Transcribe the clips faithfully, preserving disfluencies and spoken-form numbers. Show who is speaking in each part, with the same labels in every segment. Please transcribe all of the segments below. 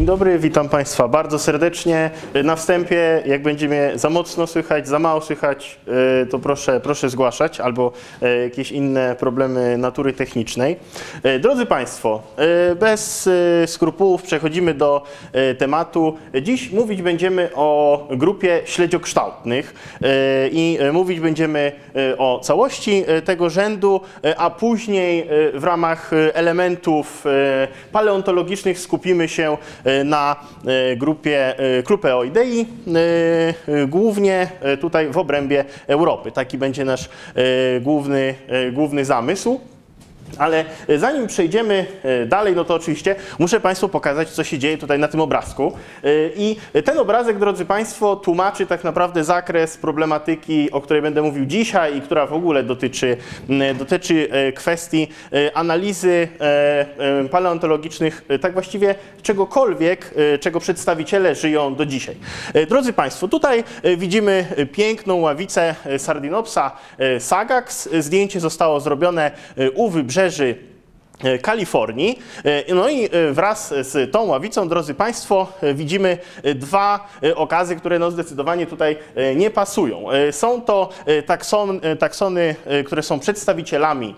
Speaker 1: Dzień dobry, witam Państwa bardzo serdecznie. Na wstępie, jak będzie mnie za mocno słychać, za mało słychać, to proszę, proszę zgłaszać, albo jakieś inne problemy natury technicznej. Drodzy Państwo, bez skrupułów przechodzimy do tematu. Dziś mówić będziemy o grupie śledziokształtnych i mówić będziemy o całości tego rzędu, a później w ramach elementów paleontologicznych skupimy się na grupie Clupeoidei, głównie tutaj w obrębie Europy. Taki będzie nasz główny, główny zamysł. Ale zanim przejdziemy dalej, no to oczywiście muszę Państwu pokazać, co się dzieje tutaj na tym obrazku. I ten obrazek, drodzy Państwo, tłumaczy tak naprawdę zakres problematyki, o której będę mówił dzisiaj i która w ogóle dotyczy, dotyczy kwestii analizy paleontologicznych, tak właściwie czegokolwiek, czego przedstawiciele żyją do dzisiaj. Drodzy Państwo, tutaj widzimy piękną ławicę Sardinopsa sagax. Zdjęcie zostało zrobione u wybrzeży Kalifornii. No i wraz z tą ławicą, drodzy Państwo, widzimy dwa okazy, które no zdecydowanie tutaj nie pasują. Są to takson, taksony, które są przedstawicielami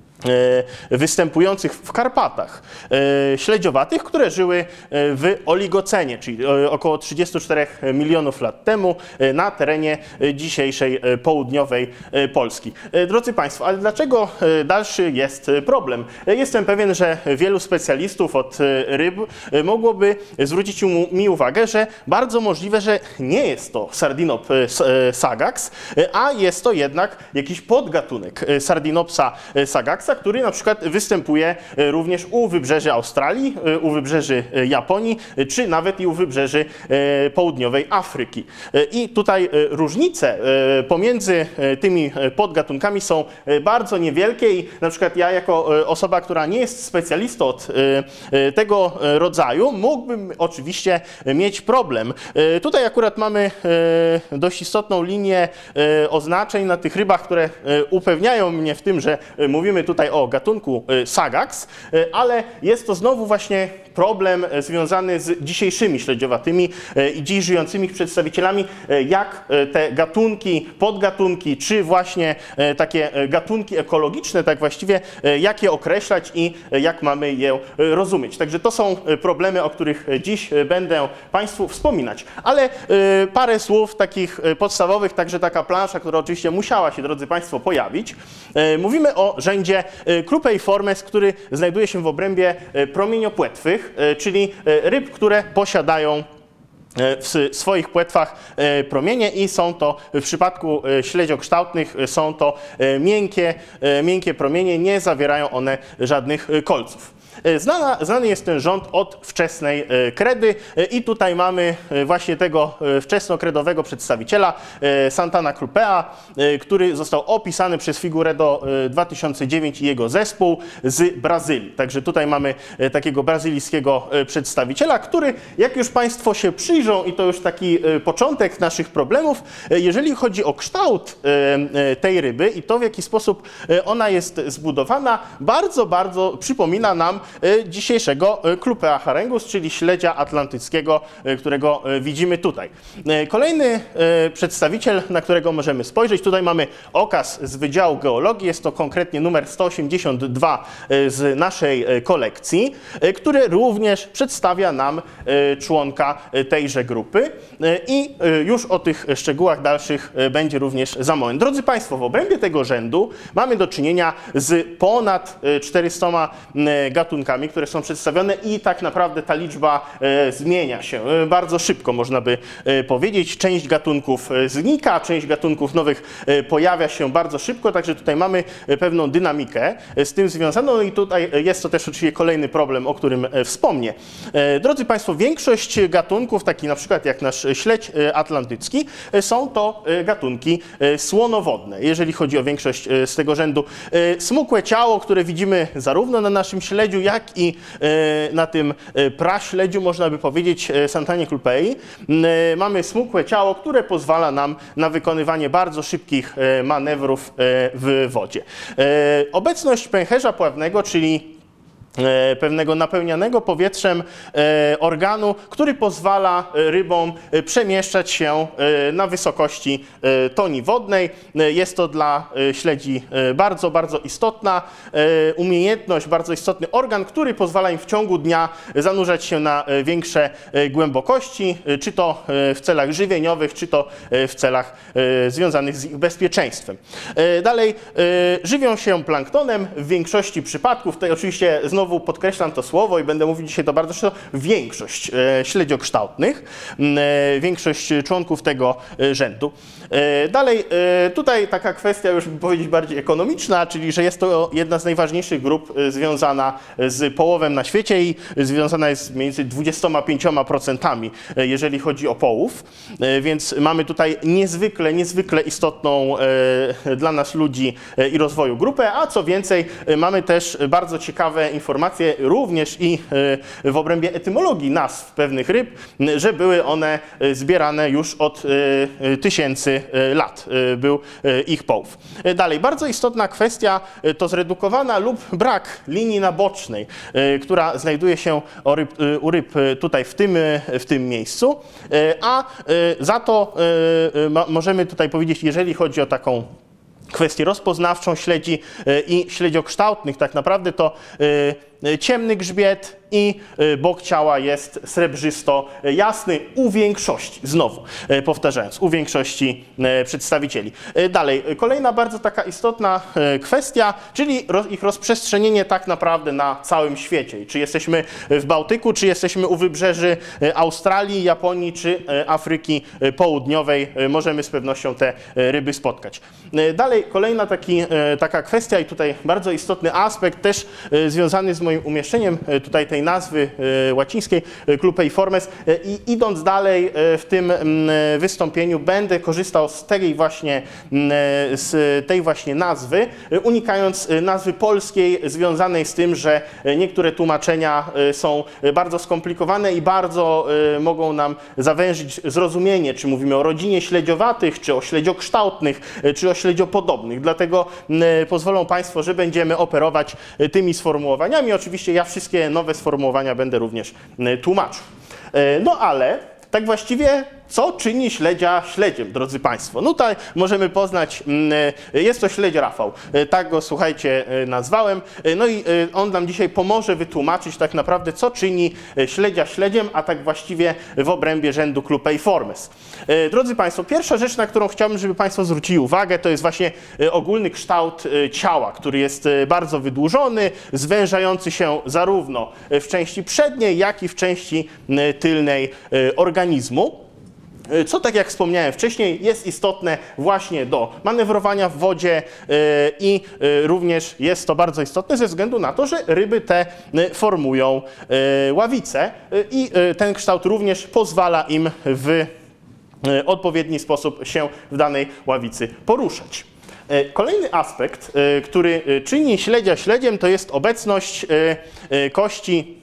Speaker 1: występujących w Karpatach śledziowatych, które żyły w Oligocenie, czyli około trzydziestu czterech milionów lat temu na terenie dzisiejszej południowej Polski. Drodzy Państwo, ale dlaczego dalszy jest problem? Jestem pewien, że wielu specjalistów od ryb mogłoby zwrócić mi uwagę, że bardzo możliwe, że nie jest to Sardinop sagax, a jest to jednak jakiś podgatunek Sardinopsa sagax, który na przykład występuje również u wybrzeży Australii, u wybrzeży Japonii, czy nawet i u wybrzeży południowej Afryki. I tutaj różnice pomiędzy tymi podgatunkami są bardzo niewielkie i na przykład ja jako osoba, która nie jest specjalistą od tego rodzaju, mógłbym oczywiście mieć problem. Tutaj akurat mamy dość istotną linię oznaczeń na tych rybach, które upewniają mnie w tym, że mówimy tutaj o gatunku sagax, ale jest to znowu właśnie problem związany z dzisiejszymi śledziowatymi i dziś żyjącymi przedstawicielami, jak te gatunki, podgatunki, czy właśnie takie gatunki ekologiczne, tak właściwie, jak je określać i jak mamy je rozumieć. Także to są problemy, o których dziś będę Państwu wspominać. Ale parę słów takich podstawowych, także taka plansza, która oczywiście musiała się, drodzy Państwo, pojawić. Mówimy o rzędzie Clupeiformes, który znajduje się w obrębie promieniopłetwych, czyli ryb, które posiadają w swoich płetwach promienie i są to w przypadku śledziokształtnych są to miękkie, miękkie promienie, nie zawierają one żadnych kolców. Znana, znany jest ten rząd od wczesnej kredy i tutaj mamy właśnie tego wczesnokredowego przedstawiciela Santana clupea, który został opisany przez Figueredo dwa tysiące dziewięć i jego zespół z Brazylii. Także tutaj mamy takiego brazylijskiego przedstawiciela, który, jak już Państwo się przyjrzą, i to już taki początek naszych problemów, jeżeli chodzi o kształt tej ryby i to, w jaki sposób ona jest zbudowana, bardzo, bardzo przypomina nam dzisiejszego Clupea harengus, czyli śledzia atlantyckiego, którego widzimy tutaj. Kolejny przedstawiciel, na którego możemy spojrzeć, tutaj mamy okaz z Wydziału Geologii, jest to konkretnie numer sto osiemdziesiąt dwa z naszej kolekcji, który również przedstawia nam członka tejże grupy i już o tych szczegółach dalszych będzie również za moment. Drodzy Państwo, w obrębie tego rzędu mamy do czynienia z ponad czterystoma gatunkami, które są przedstawione i tak naprawdę ta liczba e, zmienia się bardzo szybko, można by e, powiedzieć. Część gatunków znika, część gatunków nowych e, pojawia się bardzo szybko, także tutaj mamy pewną dynamikę z tym związaną i tutaj jest to też oczywiście kolejny problem, o którym e, wspomnę. E, drodzy Państwo, większość gatunków, taki na przykład jak nasz śledź atlantycki, e, są to e, gatunki e, słonowodne, jeżeli chodzi o większość e, z tego rzędu. E, smukłe ciało, które widzimy zarówno na naszym śledziu, jak i na tym praśledziu, można by powiedzieć, Santanie clupei, mamy smukłe ciało, które pozwala nam na wykonywanie bardzo szybkich manewrów w wodzie. Obecność pęcherza pławnego, czyli pewnego napełnianego powietrzem organu, który pozwala rybom przemieszczać się na wysokości toni wodnej. Jest to dla śledzi bardzo, bardzo istotna umiejętność, bardzo istotny organ, który pozwala im w ciągu dnia zanurzać się na większe głębokości, czy to w celach żywieniowych, czy to w celach związanych z ich bezpieczeństwem. Dalej, żywią się planktonem w większości przypadków. Tutaj oczywiście znowu podkreślam to słowo i będę mówić dzisiaj to bardzo często, większość śledziokształtnych, większość członków tego rzędu. Dalej, tutaj taka kwestia już bym powiedzieć bardziej ekonomiczna, czyli że jest to jedna z najważniejszych grup związana z połowem na świecie i związana jest mniej więcej dwudziestoma pięcioma procentami, jeżeli chodzi o połów, więc mamy tutaj niezwykle, niezwykle istotną dla nas ludzi i rozwoju grupę, a co więcej mamy też bardzo ciekawe informacje również i w obrębie etymologii nazw pewnych ryb, że były one zbierane już od tysięcy lat, był ich połów. Dalej, bardzo istotna kwestia to zredukowana lub brak linii nabocznej, która znajduje się u ryb, u ryb tutaj w tym, w tym miejscu, a za to możemy tutaj powiedzieć, jeżeli chodzi o taką kwestię rozpoznawczą śledzi i śledziokształtnych, tak naprawdę to ciemny grzbiet i bok ciała jest srebrzysto jasny u większości, znowu powtarzając, u większości przedstawicieli. Dalej, kolejna bardzo taka istotna kwestia, czyli ich rozprzestrzenienie tak naprawdę na całym świecie. Czy jesteśmy w Bałtyku, czy jesteśmy u wybrzeży Australii, Japonii, czy Afryki Południowej, możemy z pewnością te ryby spotkać. Dalej, kolejna taki, taka kwestia i tutaj bardzo istotny aspekt też związany z moim umieszczeniem tutaj tej nazwy łacińskiej Clupeiformes i idąc dalej w tym wystąpieniu będę korzystał z tej właśnie, z tej właśnie nazwy, unikając nazwy polskiej związanej z tym, że niektóre tłumaczenia są bardzo skomplikowane i bardzo mogą nam zawężyć zrozumienie, czy mówimy o rodzinie śledziowatych, czy o śledziokształtnych, czy o śledziopodobnych. Dlatego pozwolą Państwo, że będziemy operować tymi sformułowaniami. Oczywiście ja wszystkie nowe sformułowania będę również tłumaczył. No ale tak właściwie co czyni śledzia śledziem, drodzy Państwo? No tutaj możemy poznać, jest to śledź Rafał, tak go, słuchajcie, nazwałem. No i on nam dzisiaj pomoże wytłumaczyć tak naprawdę, co czyni śledzia śledziem, a tak właściwie w obrębie rzędu Clupeiformes. Drodzy Państwo, pierwsza rzecz, na którą chciałbym, żeby Państwo zwrócili uwagę, to jest właśnie ogólny kształt ciała, który jest bardzo wydłużony, zwężający się zarówno w części przedniej, jak i w części tylnej organizmu. Co, tak jak wspomniałem wcześniej, jest istotne właśnie do manewrowania w wodzie i również jest to bardzo istotne ze względu na to, że ryby te formują ławice i ten kształt również pozwala im w odpowiedni sposób się w danej ławicy poruszać. Kolejny aspekt, który czyni śledzia śledziem, to jest obecność kości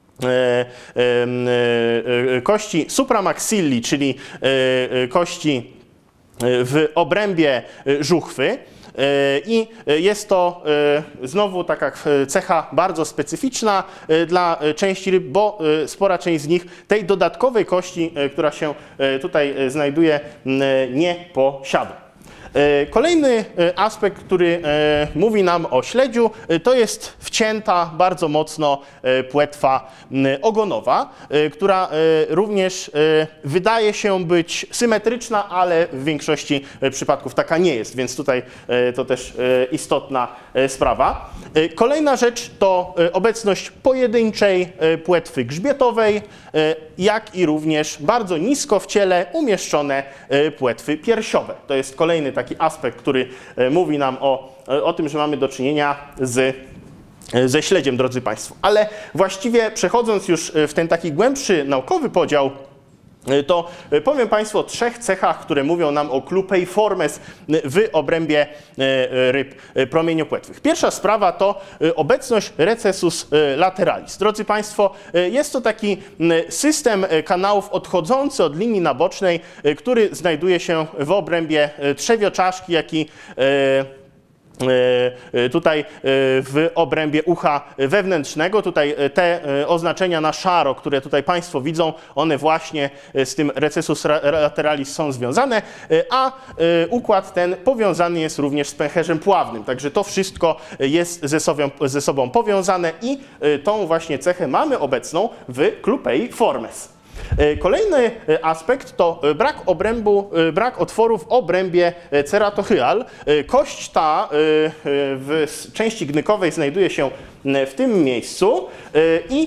Speaker 1: kości supramaxilli, czyli kości w obrębie żuchwy. I jest to znowu taka cecha bardzo specyficzna dla części ryb, bo spora część z nich tej dodatkowej kości, która się tutaj znajduje, nie posiada. Kolejny aspekt, który mówi nam o śledziu, to jest wcięta bardzo mocno płetwa ogonowa, która również wydaje się być symetryczna, ale w większości przypadków taka nie jest, więc tutaj to też istotna sprawa. Kolejna rzecz to obecność pojedynczej płetwy grzbietowej, jak i również bardzo nisko w ciele umieszczone płetwy piersiowe. To jest kolejny taki aspekt, który mówi nam o, o tym, że mamy do czynienia z, ze śledziem, drodzy Państwo. Ale właściwie przechodząc już w ten taki głębszy naukowy podział, to powiem Państwu o trzech cechach, które mówią nam o Clupeiformes w obrębie ryb promieniopłetwych. Pierwsza sprawa to obecność recessus lateralis. Drodzy Państwo, jest to taki system kanałów odchodzący od linii nabocznej, który znajduje się w obrębie trzewioczaszki, jak i tutaj w obrębie ucha wewnętrznego. Tutaj te oznaczenia na szaro, które tutaj Państwo widzą, one właśnie z tym recessus lateralis są związane, a układ ten powiązany jest również z pęcherzem pławnym. Także to wszystko jest ze sobą, ze sobą powiązane i tą właśnie cechę mamy obecną w Clupeiformes. Kolejny aspekt to brak obrębu, brak otworu w obrębie ceratochyal. Kość ta w części gnykowej znajduje się w tym miejscu i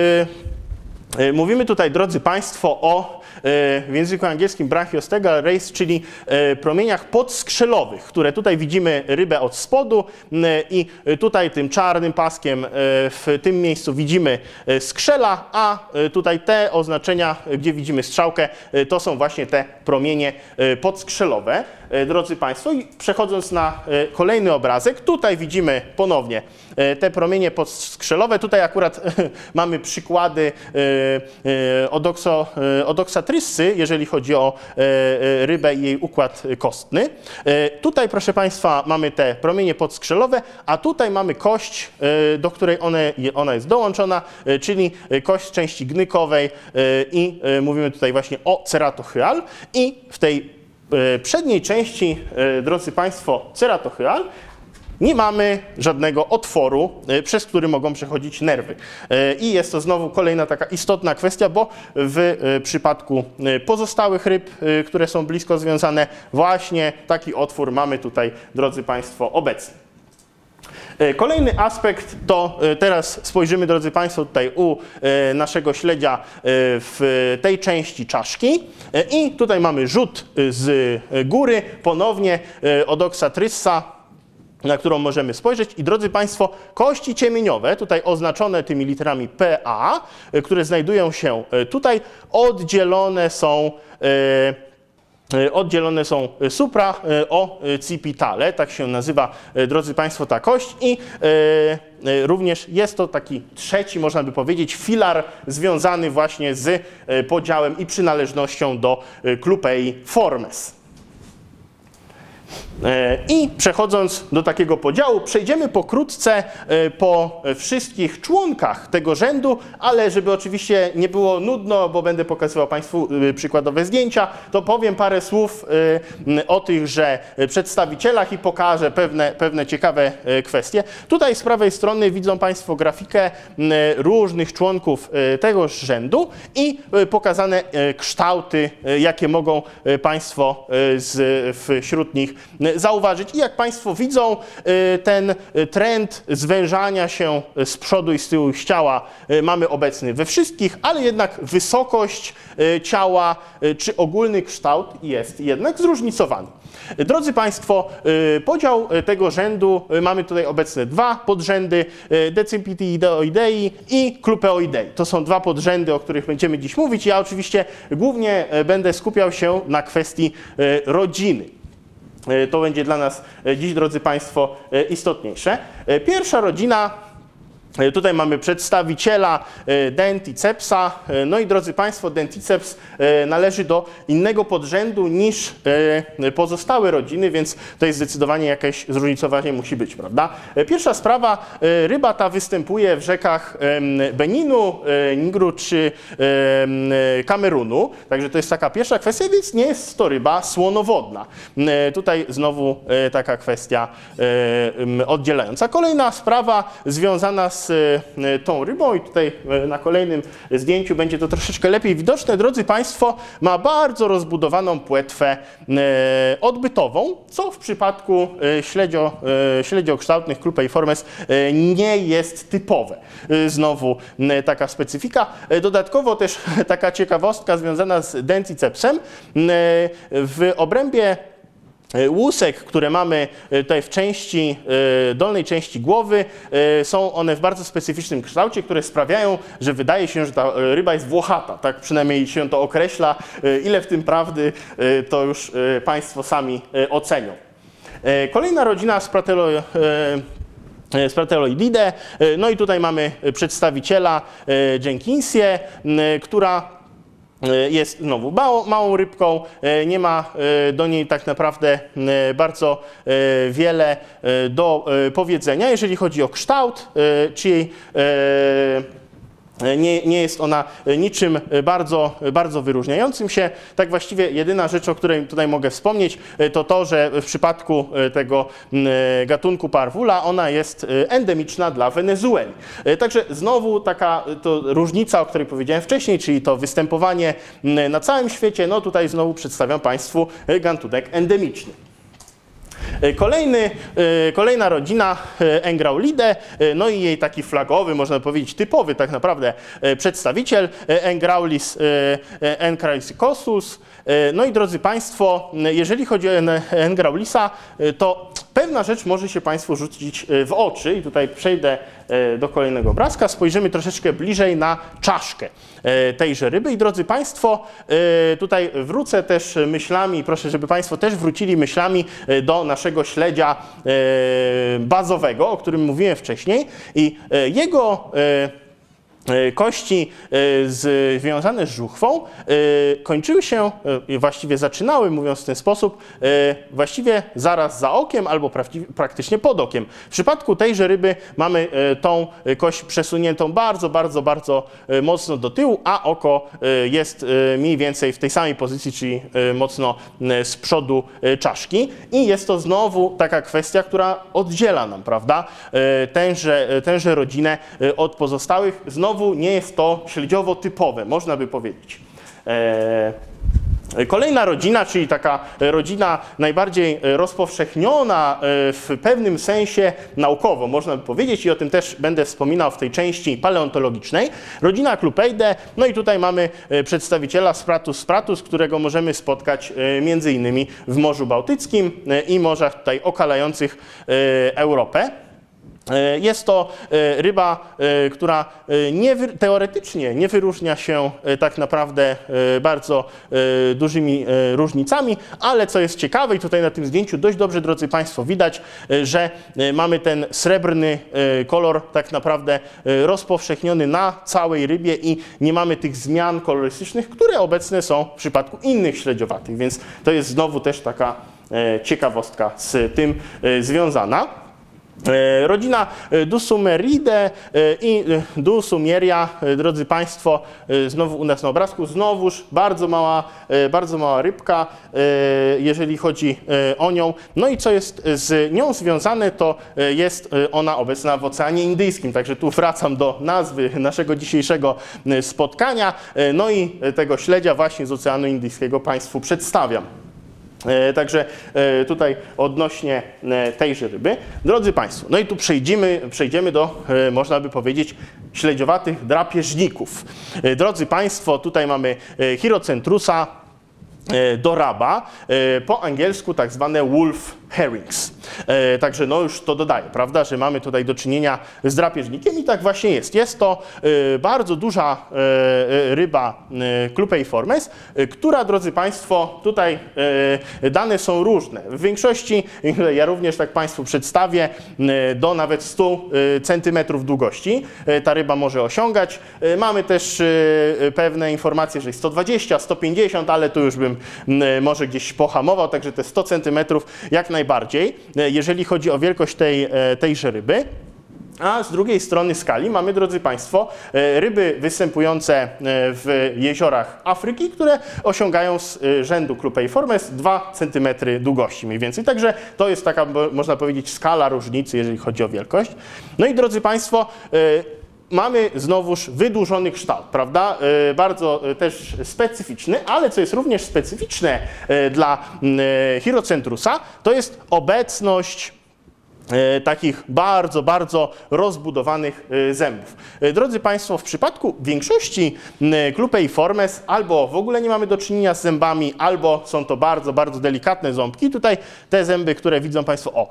Speaker 1: mówimy tutaj, drodzy Państwo, o w języku angielskim brachiostegal rays, czyli promieniach podskrzelowych, które tutaj widzimy rybę od spodu i tutaj tym czarnym paskiem w tym miejscu widzimy skrzela, a tutaj te oznaczenia, gdzie widzimy strzałkę, to są właśnie te promienie podskrzelowe. Drodzy Państwo, i przechodząc na kolejny obrazek, tutaj widzimy ponownie te promienie podskrzelowe. Tutaj akurat mamy przykłady odokso, odoksatrysy, jeżeli chodzi o rybę i jej układ kostny. Tutaj, proszę Państwa, mamy te promienie podskrzelowe, a tutaj mamy kość, do której one, ona jest dołączona, czyli kość części gnykowej i mówimy tutaj właśnie o ceratochyal i w tej przedniej części, drodzy Państwo, ceratochyal nie mamy żadnego otworu, przez który mogą przechodzić nerwy. I jest to znowu kolejna taka istotna kwestia, bo w przypadku pozostałych ryb, które są blisko związane, właśnie taki otwór mamy tutaj, drodzy Państwo, obecny. Kolejny aspekt to teraz spojrzymy, drodzy Państwo, tutaj u naszego śledzia w tej części czaszki i tutaj mamy rzut z góry, ponownie Odoxatryssa, na którą możemy spojrzeć i, drodzy Państwo, kości ciemieniowe, tutaj oznaczone tymi literami P A, które znajdują się tutaj, oddzielone są Oddzielone są supraoccipitale, tak się nazywa, drodzy Państwo, ta kość i również jest to taki trzeci, można by powiedzieć, filar związany właśnie z podziałem i przynależnością do Clupeiformes. I przechodząc do takiego podziału, przejdziemy pokrótce po wszystkich członkach tego rzędu, ale żeby oczywiście nie było nudno, bo będę pokazywał Państwu przykładowe zdjęcia, to powiem parę słów o tychże przedstawicielach i pokażę pewne, pewne ciekawe kwestie. Tutaj z prawej strony widzą Państwo grafikę różnych członków tegoż rzędu i pokazane kształty, jakie mogą Państwo z, wśród nich zauważyć. I jak Państwo widzą, ten trend zwężania się z przodu i z tyłu ciała mamy obecny we wszystkich, ale jednak wysokość ciała czy ogólny kształt jest jednak zróżnicowany. Drodzy Państwo, podział tego rzędu mamy tutaj obecne dwa podrzędy, Decipitioidei i Clupeoidei. To są dwa podrzędy, o których będziemy dziś mówić. Ja oczywiście głównie będę skupiał się na kwestii rodziny. To będzie dla nas dziś, drodzy Państwo, istotniejsze. Pierwsza rodzina, tutaj mamy przedstawiciela Denticepsa. No i, drodzy Państwo, Denticeps należy do innego podrzędu niż pozostałe rodziny, więc to jest zdecydowanie jakieś zróżnicowanie musi być, prawda? Pierwsza sprawa, ryba ta występuje w rzekach Beninu, Nigru czy Kamerunu, także to jest taka pierwsza kwestia, więc nie jest to ryba słonowodna. Tutaj znowu taka kwestia oddzielająca. Kolejna sprawa związana z tą rybą i tutaj na kolejnym zdjęciu będzie to troszeczkę lepiej widoczne. Drodzy Państwo, ma bardzo rozbudowaną płetwę odbytową, co w przypadku śledzio, śledziokształtnych Clupeiformes nie jest typowe. Znowu taka specyfika. Dodatkowo też taka ciekawostka związana z Denticepsem. W obrębie łusek, które mamy tutaj w części, dolnej części głowy, są one w bardzo specyficznym kształcie, które sprawiają, że wydaje się, że ta ryba jest włochata. Tak przynajmniej się to określa. Ile w tym prawdy, to już Państwo sami ocenią. Kolejna rodzina Spratelo, Sprateloididae. No i tutaj mamy przedstawiciela Jenkinsie, która jest znowu małą, małą rybką, nie ma do niej tak naprawdę bardzo wiele do powiedzenia, jeżeli chodzi o kształt, czy jej Nie, nie jest ona niczym bardzo, bardzo wyróżniającym się. Tak właściwie jedyna rzecz, o której tutaj mogę wspomnieć, to to, że w przypadku tego gatunku Parvula ona jest endemiczna dla Wenezueli. Także znowu taka to różnica, o której powiedziałem wcześniej, czyli to występowanie na całym świecie, no tutaj znowu przedstawiam Państwu gatunek endemiczny. Kolejny, kolejna rodzina Engraulidae, no i jej taki flagowy, można powiedzieć typowy tak naprawdę przedstawiciel Engraulis encrasicosus. No i drodzy Państwo, jeżeli chodzi o Engraulisa, to pewna rzecz może się Państwu rzucić w oczy i tutaj przejdę do kolejnego obrazka, spojrzymy troszeczkę bliżej na czaszkę tejże ryby i drodzy Państwo, tutaj wrócę też myślami, proszę, żeby Państwo też wrócili myślami do naszego śledzia bazowego, o którym mówiłem wcześniej i jego kości związane z żuchwą kończyły się, właściwie zaczynały, mówiąc w ten sposób, właściwie zaraz za okiem albo praktycznie pod okiem. W przypadku tejże ryby mamy tą kość przesuniętą bardzo, bardzo, bardzo mocno do tyłu, a oko jest mniej więcej w tej samej pozycji, czyli mocno z przodu czaszki. I jest to znowu taka kwestia, która oddziela nam, prawda, tęże, tęże rodzinę od pozostałych. Znowu nie jest to śledziowo typowe, można by powiedzieć. Kolejna rodzina, czyli taka rodzina najbardziej rozpowszechniona w pewnym sensie naukowo, można by powiedzieć, i o tym też będę wspominał w tej części paleontologicznej. Rodzina Clupeidae, no i tutaj mamy przedstawiciela Spratus spratus, którego możemy spotkać między innymi w Morzu Bałtyckim i morzach tutaj okalających Europę. Jest to ryba, która nie, teoretycznie nie wyróżnia się tak naprawdę bardzo dużymi różnicami, ale co jest ciekawe i tutaj na tym zdjęciu dość dobrze, drodzy Państwo, widać, że mamy ten srebrny kolor tak naprawdę rozpowszechniony na całej rybie i nie mamy tych zmian kolorystycznych, które obecne są w przypadku innych śledziowatych, więc to jest znowu też taka ciekawostka z tym związana. Rodzina Dusumeridae i Dusumieria, drodzy Państwo, znowu u nas na obrazku, znowuż bardzo mała, bardzo mała rybka, jeżeli chodzi o nią. No i co jest z nią związane, to jest ona obecna w Oceanie Indyjskim. Także tu wracam do nazwy naszego dzisiejszego spotkania. No i tego śledzia właśnie z Oceanu Indyjskiego Państwu przedstawiam. Także tutaj odnośnie tejże ryby. Drodzy Państwo, no i tu przejdziemy, przejdziemy do, można by powiedzieć, śledziowatych drapieżników. Drodzy Państwo, tutaj mamy Chirocentrusa doraba, po angielsku tak zwane wolf herrings. Także no już to dodaję, prawda, że mamy tutaj do czynienia z drapieżnikiem i tak właśnie jest. Jest to bardzo duża ryba Clupeiformes, która, drodzy Państwo, tutaj dane są różne. W większości, ja również tak Państwu przedstawię, do nawet stu centymetrów długości ta ryba może osiągać. Mamy też pewne informacje, że jest sto dwadzieścia, sto pięćdziesiąt, ale tu już bym może gdzieś pohamował, także te sto centymetrów jak najbardziej, jeżeli chodzi o wielkość tej, tejże ryby. A z drugiej strony skali mamy, drodzy Państwo, ryby występujące w jeziorach Afryki, które osiągają z rzędu Clupeiformes dwa centymetry długości mniej więcej. Także to jest taka, można powiedzieć, skala różnicy, jeżeli chodzi o wielkość. No i drodzy Państwo, mamy znowuż wydłużony kształt, prawda? Bardzo też specyficzny, ale co jest również specyficzne dla Chirocentrusa, to jest obecność takich bardzo, bardzo rozbudowanych zębów. Drodzy Państwo, w przypadku większości Clupeiformes albo w ogóle nie mamy do czynienia z zębami, albo są to bardzo, bardzo delikatne ząbki. Tutaj te zęby, które widzą Państwo, o,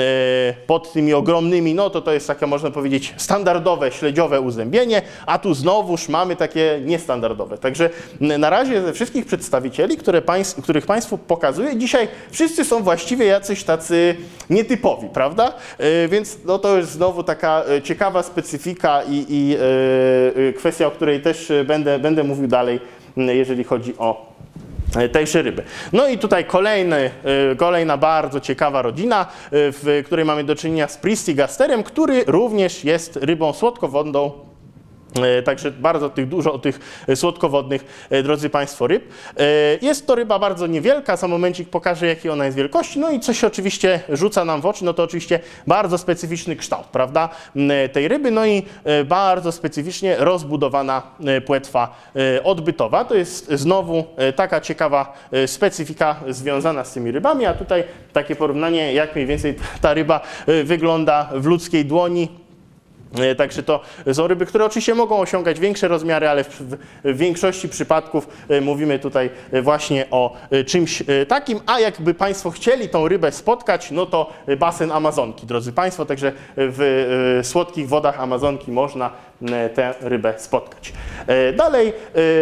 Speaker 1: pod tymi ogromnymi, no to to jest takie, można powiedzieć, standardowe, śledziowe uzębienie, a tu znowuż mamy takie niestandardowe. Także na razie ze wszystkich przedstawicieli, które państw, których Państwu pokazuję, dzisiaj wszyscy są właściwie jacyś tacy nietypowi, prawda? Więc no to jest znowu taka ciekawa specyfika i, i yy, kwestia, o której też będę, będę mówił dalej jeżeli chodzi o tejże ryby. No i tutaj kolejny, kolejna bardzo ciekawa rodzina, w której mamy do czynienia z Pristigasterem, który również jest rybą słodkowodną. Także bardzo tych, dużo tych słodkowodnych, drodzy Państwo, ryb. Jest to ryba bardzo niewielka, za momencik pokażę, jakiej ona jest wielkości. No i co się oczywiście rzuca nam w oczy, no to oczywiście bardzo specyficzny kształt, prawda, tej ryby. No i bardzo specyficznie rozbudowana płetwa odbytowa. To jest znowu taka ciekawa specyfika związana z tymi rybami, a tutaj takie porównanie, jak mniej więcej ta ryba wygląda w ludzkiej dłoni. Także to są ryby, które oczywiście mogą osiągać większe rozmiary, ale w, w większości przypadków mówimy tutaj właśnie o czymś takim, a jakby Państwo chcieli tą rybę spotkać, no to basen Amazonki, drodzy Państwo, także w słodkich wodach Amazonki można tę rybę spotkać. Dalej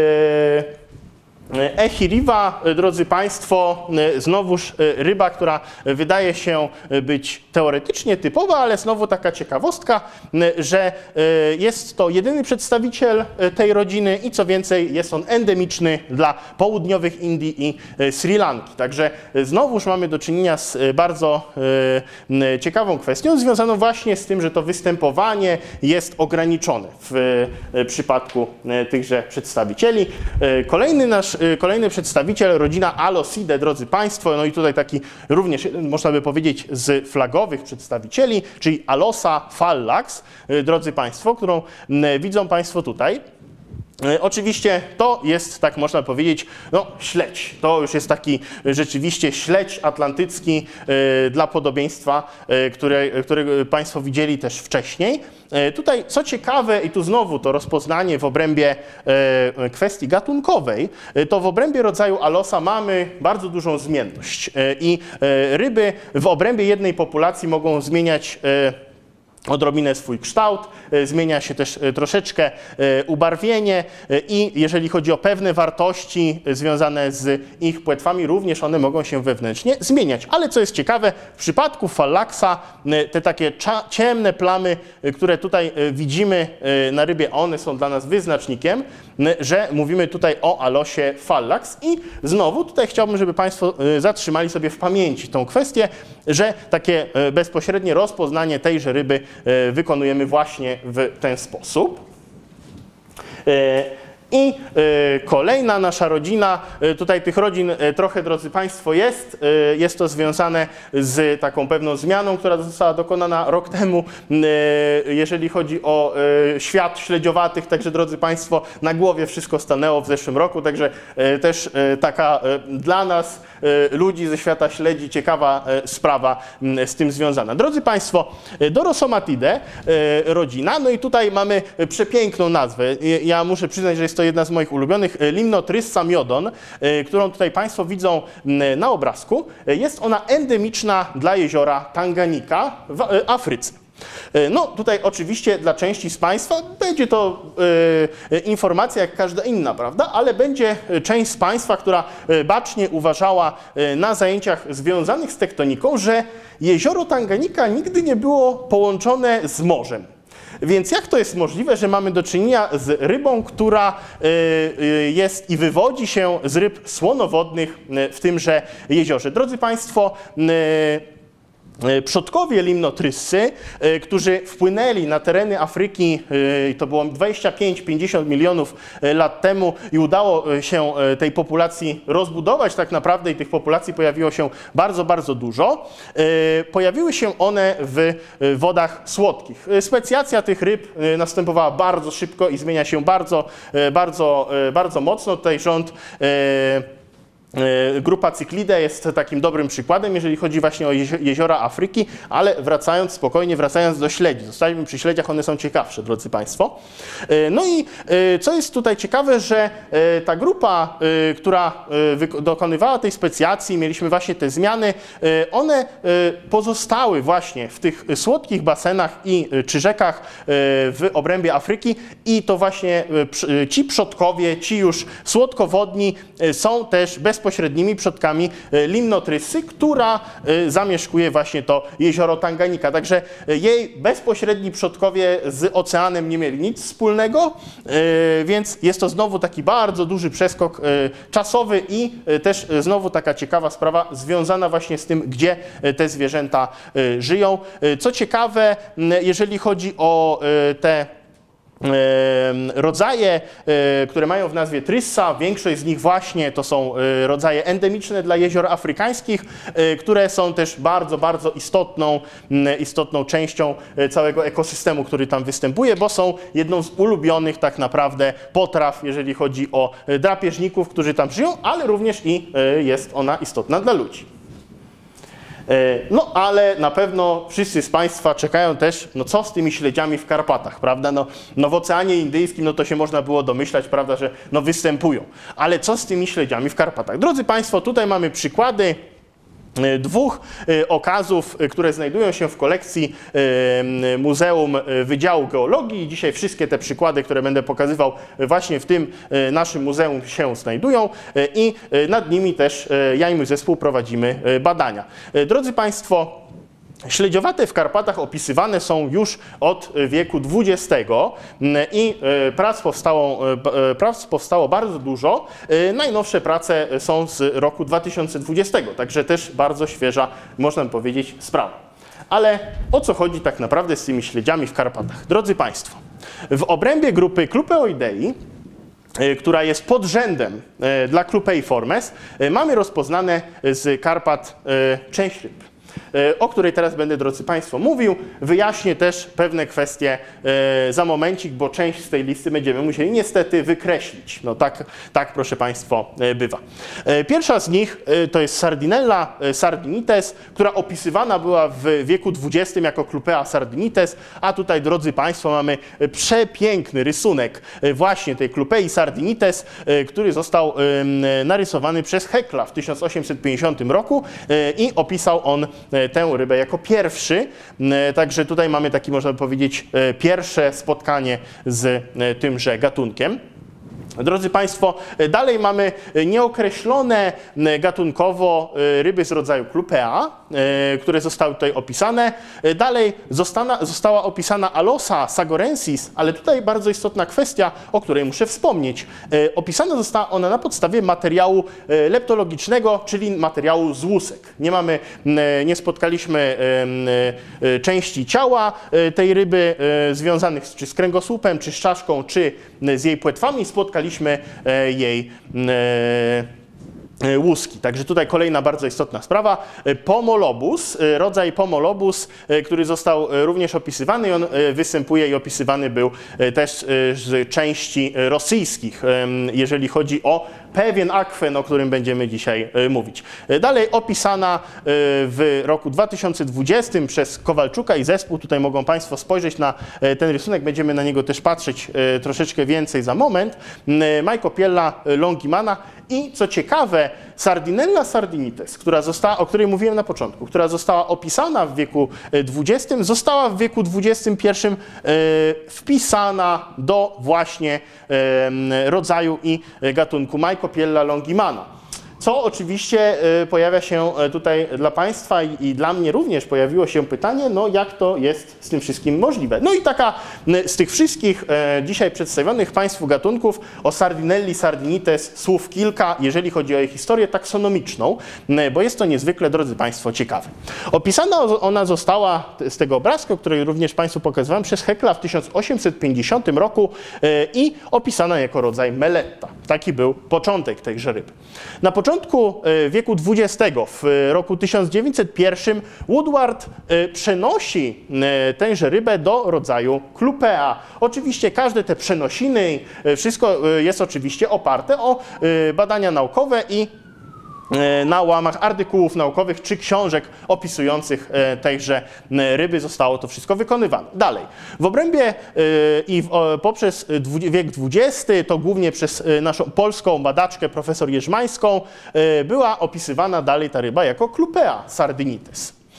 Speaker 1: Echiriva, drodzy Państwo, znowuż ryba, która wydaje się być teoretycznie typowa, ale znowu taka ciekawostka, że jest to jedyny przedstawiciel tej rodziny i co więcej jest on endemiczny dla południowych Indii i Sri Lanki. Także znowuż mamy do czynienia z bardzo ciekawą kwestią związaną właśnie z tym, że to występowanie jest ograniczone w przypadku tychże przedstawicieli. Kolejny nasz Kolejny przedstawiciel, rodzina Alosidae, drodzy Państwo, no i tutaj taki również, można by powiedzieć, z flagowych przedstawicieli, czyli Alosa fallax, drodzy Państwo, którą widzą Państwo tutaj. Oczywiście to jest, tak można powiedzieć, no śledź. To już jest taki rzeczywiście śledź atlantycki y, dla podobieństwa, y, które, które Państwo widzieli też wcześniej. Y, tutaj co ciekawe, i tu znowu to rozpoznanie w obrębie y, kwestii gatunkowej, y, to w obrębie rodzaju Alosa mamy bardzo dużą zmienność y, i y, ryby w obrębie jednej populacji mogą zmieniać y, odrobinę swój kształt, zmienia się też troszeczkę ubarwienie i jeżeli chodzi o pewne wartości związane z ich płetwami, również one mogą się wewnętrznie zmieniać. Ale co jest ciekawe, w przypadku fallaxa te takie ciemne plamy, które tutaj widzimy na rybie, one są dla nas wyznacznikiem, że mówimy tutaj o Alosie fallax i znowu tutaj chciałbym, żeby Państwo zatrzymali sobie w pamięci tą kwestię, że takie bezpośrednie rozpoznanie tejże ryby wykonujemy właśnie w ten sposób. I y, kolejna nasza rodzina, y, tutaj tych rodzin y, trochę, drodzy Państwo, jest. Y, jest to związane z taką pewną zmianą, która została dokonana rok temu, y, jeżeli chodzi o y, świat śledziowatych. Także, drodzy Państwo, na głowie wszystko stanęło w zeszłym roku, także y, też y, taka y, dla nas, y, ludzi ze świata śledzi, ciekawa y, sprawa y, z tym związana. Drodzy Państwo, y, Dorosomatidae, y, rodzina, no i tutaj mamy przepiękną nazwę. Y, ja muszę przyznać, że jest to to jedna z moich ulubionych, Limnotryssa myodon, którą tutaj Państwo widzą na obrazku. Jest ona endemiczna dla jeziora Tanganika w Afryce. No tutaj oczywiście dla części z Państwa będzie to y, informacja jak każda inna, prawda? Ale będzie część z Państwa, która bacznie uważała na zajęciach związanych z tektoniką, że jezioro Tanganika nigdy nie było połączone z morzem. Więc jak to jest możliwe, że mamy do czynienia z rybą, która jest i wywodzi się z ryb słonowodnych w tymże jeziorze? Drodzy Państwo, przodkowie Limnotryssy, którzy wpłynęli na tereny Afryki, to było dwadzieścia pięć do pięćdziesięciu milionów lat temu i udało się tej populacji rozbudować tak naprawdę i tych populacji pojawiło się bardzo, bardzo dużo. Pojawiły się one w wodach słodkich. Specjacja tych ryb następowała bardzo szybko i zmienia się bardzo, bardzo, bardzo mocno. Tutaj rząd Grupa Cyclidae jest takim dobrym przykładem, jeżeli chodzi właśnie o jeziora Afryki, ale wracając, spokojnie wracając do śledzi. Zostańmy przy śledziach, one są ciekawsze, drodzy Państwo. No i co jest tutaj ciekawe, że ta grupa, która dokonywała tej specjacji, mieliśmy właśnie te zmiany, one pozostały właśnie w tych słodkich basenach i czy rzekach w obrębie Afryki i to właśnie ci przodkowie, ci już słodkowodni są też bez bezpośrednimi przodkami limnotryssy, która zamieszkuje właśnie to jezioro Tanganika. Także jej bezpośredni przodkowie z oceanem nie mieli nic wspólnego, więc jest to znowu taki bardzo duży przeskok czasowy i też znowu taka ciekawa sprawa związana właśnie z tym, gdzie te zwierzęta żyją. Co ciekawe, jeżeli chodzi o te rodzaje, które mają w nazwie tryssa, większość z nich właśnie to są rodzaje endemiczne dla jezior afrykańskich, które są też bardzo, bardzo istotną, istotną częścią całego ekosystemu, który tam występuje, bo są jedną z ulubionych tak naprawdę potraw, jeżeli chodzi o drapieżników, którzy tam żyją, ale również i jest ona istotna dla ludzi. No ale na pewno wszyscy z Państwa czekają też, no co z tymi śledziami w Karpatach, prawda? No, no w Oceanie Indyjskim, no to się można było domyślać, prawda, że no występują. Ale co z tymi śledziami w Karpatach? Drodzy Państwo, tutaj mamy przykłady dwóch okazów, które znajdują się w kolekcji Muzeum Wydziału Geologii. Dzisiaj wszystkie te przykłady, które będę pokazywał właśnie w tym naszym muzeum się znajdują i nad nimi też ja i mój zespół prowadzimy badania. Drodzy Państwo, śledziowate w Karpatach opisywane są już od wieku dwudziestego i prac powstało, prac powstało bardzo dużo. Najnowsze prace są z roku dwa tysiące dwudziestego, także też bardzo świeża, można by powiedzieć, sprawa. Ale o co chodzi tak naprawdę z tymi śledziami w Karpatach? Drodzy Państwo, w obrębie grupy Clupeoidei, która jest podrzędem dla Clupeiformes, mamy rozpoznane z Karpat część ryb, o której teraz będę, drodzy Państwo, mówił. Wyjaśnię też pewne kwestie za momencik, bo część z tej listy będziemy musieli niestety wykreślić. No tak, tak proszę Państwa, bywa. Pierwsza z nich to jest Sardinella sardinites, która opisywana była w wieku dwudziestym jako Clupea sardinites, a tutaj, drodzy Państwo, mamy przepiękny rysunek właśnie tej Clupei sardinites, który został narysowany przez Haecla w tysiąc osiemset pięćdziesiątym roku i opisał on tę rybę jako pierwszy. Także tutaj mamy taki, można powiedzieć, pierwsze spotkanie z tymże gatunkiem. Drodzy Państwo, dalej mamy nieokreślone gatunkowo ryby z rodzaju Clupea, które zostały tutaj opisane. Dalej zostana, została opisana Alosa sagorensis, ale tutaj bardzo istotna kwestia, o której muszę wspomnieć. Opisana została ona na podstawie materiału leptologicznego, czyli materiału z łusek. Nie mamy, nie spotkaliśmy części ciała tej ryby związanych czy z kręgosłupem, czy z czaszką, czy z jej płetwami. Spotkaliśmy jej łuski. Także tutaj kolejna bardzo istotna sprawa. Pomolobus, rodzaj Pomolobus, który został również opisywany i on występuje i opisywany był też z części rosyjskich, jeżeli chodzi o pewien akwen, o którym będziemy dzisiaj mówić. Dalej opisana w roku dwa tysiące dwudziestym przez Kowalczuka i zespół. Tutaj mogą Państwo spojrzeć na ten rysunek, będziemy na niego też patrzeć troszeczkę więcej za moment. Mycopiella longimana i co ciekawe, Sardinella sardinites, która została, o której mówiłem na początku, która została opisana w wieku dwudziestym, została w wieku dwudziestym pierwszym wpisana do właśnie rodzaju i gatunku Mycopiella longimana. Co oczywiście pojawia się tutaj dla Państwa i dla mnie również pojawiło się pytanie, no jak to jest z tym wszystkim możliwe. No i taka z tych wszystkich dzisiaj przedstawionych Państwu gatunków o Sardinelli sardinites słów kilka, jeżeli chodzi o jej historię taksonomiczną, bo jest to niezwykle, drodzy Państwo, ciekawe. Opisana ona została z tego obrazka, który również Państwu pokazywałem, przez Haecla w tysiąc osiemset pięćdziesiątym roku i opisana jako rodzaj meletta. Taki był początek tejże ryby. Na początku wieku dwudziestego, w roku tysiąc dziewięćset pierwszym, Woodward przenosi tęże rybę do rodzaju Clupea. Oczywiście każde te przenosiny, wszystko jest oczywiście oparte o badania naukowe i na łamach artykułów naukowych czy książek opisujących tejże ryby zostało to wszystko wykonywane. Dalej, w obrębie i poprzez wiek dwudziesty, to głównie przez naszą polską badaczkę profesor Jerzmańską, była opisywana dalej ta ryba jako Clupea sardinites.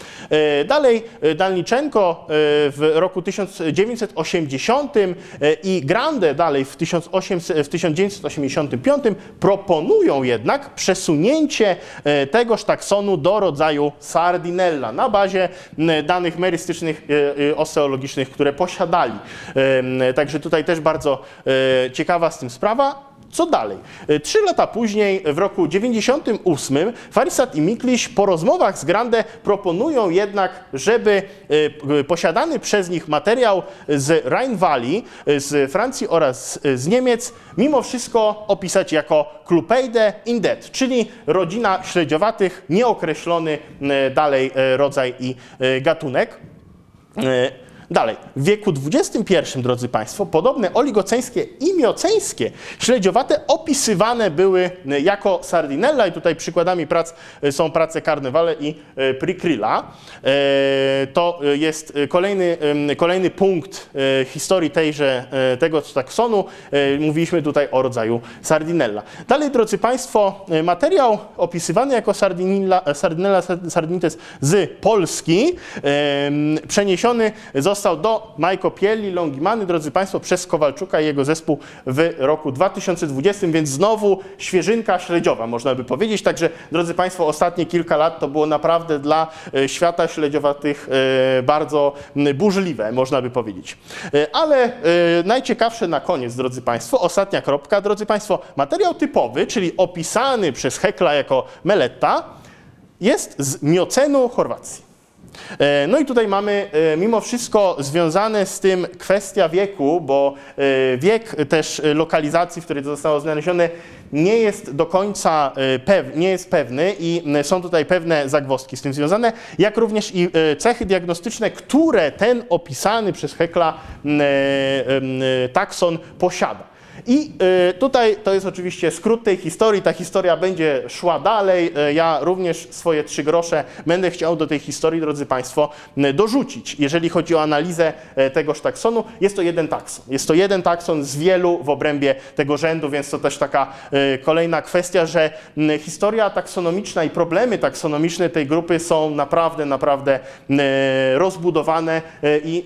Speaker 1: Dalej Dalniczenko w roku tysiąc dziewięćset osiemdziesiątym i Grande dalej w tysiąc dziewięćset osiemdziesiątym piątym proponują jednak przesunięcie tegoż taksonu do rodzaju Sardinella na bazie danych merystycznych, osteologicznych, które posiadali. Także tutaj też bardzo ciekawa z tym sprawa. Co dalej? Trzy lata później, w roku dziewięćdziesiątym ósmym, Farisat i Mikliś po rozmowach z Grande proponują jednak, żeby posiadany przez nich materiał z Rhine Valley, z Francji oraz z Niemiec, mimo wszystko opisać jako Clupeidae indet, czyli rodzina śledziowatych, nieokreślony dalej rodzaj i gatunek. Dalej, w wieku dwudziestym pierwszym, drodzy Państwo, podobne oligoceńskie i mioceńskie śledziowate opisywane były jako Sardinella i tutaj przykładami prac są prace Carnevale i Pricryla. To jest kolejny, kolejny punkt historii tejże, tego taksonu. Mówiliśmy tutaj o rodzaju Sardinella. Dalej, drodzy Państwo, materiał opisywany jako Sardinella, Sardinella sardinites z Polski przeniesiony został Został do Majkopielli Longimany, drodzy Państwo, przez Kowalczuka i jego zespół w roku dwa tysiące dwudziestym, więc znowu świeżynka śledziowa, można by powiedzieć. Także, drodzy Państwo, ostatnie kilka lat to było naprawdę dla świata śledziowatych bardzo burzliwe, można by powiedzieć. Ale najciekawsze na koniec, drodzy Państwo, ostatnia kropka, drodzy Państwo, materiał typowy, czyli opisany przez Hekla jako Meletta, jest z Miocenu Chorwacji. No i tutaj mamy mimo wszystko związane z tym kwestia wieku, bo wiek też lokalizacji, w której to zostało znalezione, nie jest do końca pewny, nie jest pewny i są tutaj pewne zagwozdki z tym związane, jak również i cechy diagnostyczne, które ten opisany przez Hekla takson posiada. I tutaj to jest oczywiście skrót tej historii, ta historia będzie szła dalej. Ja również swoje trzy grosze będę chciał do tej historii, drodzy Państwo, dorzucić. Jeżeli chodzi o analizę tegoż taksonu, jest to jeden takson. Jest to jeden takson z wielu w obrębie tego rzędu, więc to też taka kolejna kwestia, że historia taksonomiczna i problemy taksonomiczne tej grupy są naprawdę, naprawdę rozbudowane i